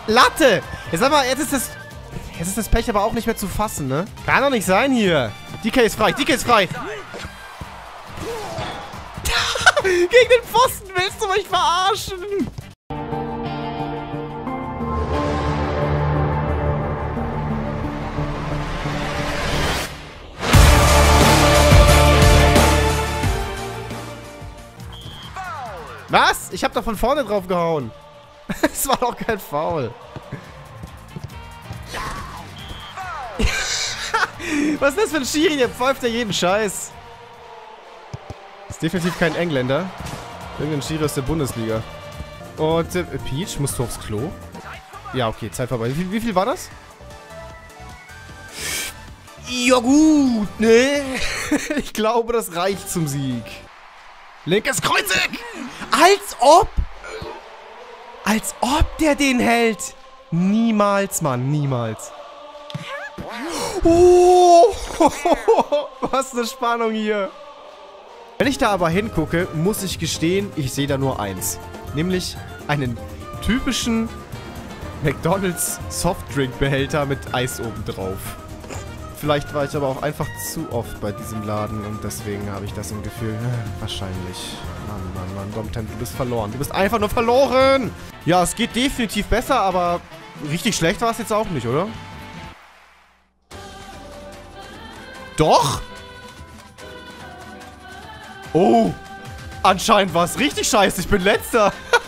Latte! Jetzt sag mal, jetzt ist das Pech aber auch nicht mehr zu fassen, ne? Kann doch nicht sein hier. DK ist frei, DK ist frei. Gegen den Pfosten willst du mich verarschen? Was? Ich hab doch von vorne drauf gehauen. Es war doch kein Foul. Was ist das für ein Schiri? Der pfeift ja jeden Scheiß. Ist definitiv kein Engländer. Irgendein Schiri aus der Bundesliga. Und Peach, musst du aufs Klo? Ja, okay, Zeit vorbei. Wie viel war das? Ja gut, ne? Ich glaube, das reicht zum Sieg. Linkes Kreuzeck! Als ob! Als ob der den hält! Niemals, Mann, niemals. Oh! Was eine Spannung hier. Wenn ich da aber hingucke, muss ich gestehen, ich sehe da nur eins. Nämlich einen typischen McDonald's Softdrink-Behälter mit Eis oben drauf. Vielleicht war ich aber auch einfach zu oft bei diesem Laden und deswegen habe ich das im Gefühl. Wahrscheinlich. Mann, Domtem, du bist verloren. Du bist einfach nur verloren! Ja, es geht definitiv besser, aber richtig schlecht war es jetzt auch nicht, oder? Doch? Oh! Anscheinend war es richtig scheiße. Ich bin letzter.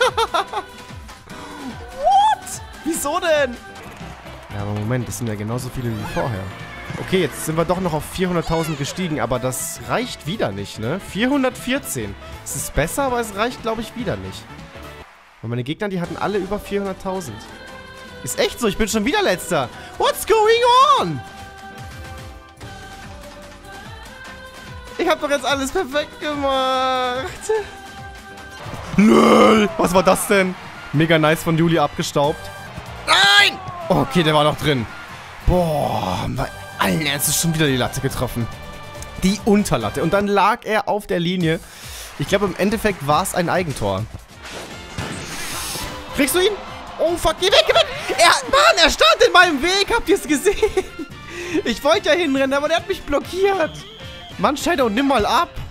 What? Wieso denn? Ja, aber Moment, das sind ja genauso viele wie vorher. Okay, jetzt sind wir doch noch auf 400.000 gestiegen, aber das reicht wieder nicht, ne? 414. Es ist besser, aber es reicht, glaube ich, wieder nicht. Und meine Gegner, die hatten alle über 400.000. Ist echt so, ich bin schon wieder Letzter. What's going on? Ich habe doch jetzt alles perfekt gemacht. Lol, was war das denn? Mega nice von Juli abgestaubt. Nein! Okay, der war noch drin. Boah, bei allen Ernstes schon wieder die Latte getroffen. Die Unterlatte. Und dann lag er auf der Linie. Ich glaube, im Endeffekt war es ein Eigentor. Kriegst du ihn? Oh, fuck, geh weg, geh weg! Mann, er stand in meinem Weg. Habt ihr es gesehen? Ich wollte ja hinrennen, aber der hat mich blockiert. Mann, Shadow, nimm mal ab.